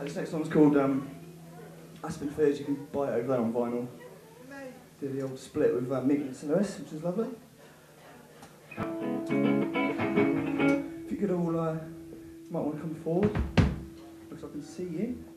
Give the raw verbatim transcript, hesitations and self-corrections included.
Uh, this next one's called um, Aspen Fears. You can buy it over there on vinyl. Did the old split with uh, Meekness and Lewis, which is lovely. If you could all, uh, might want to come forward, because I can see you.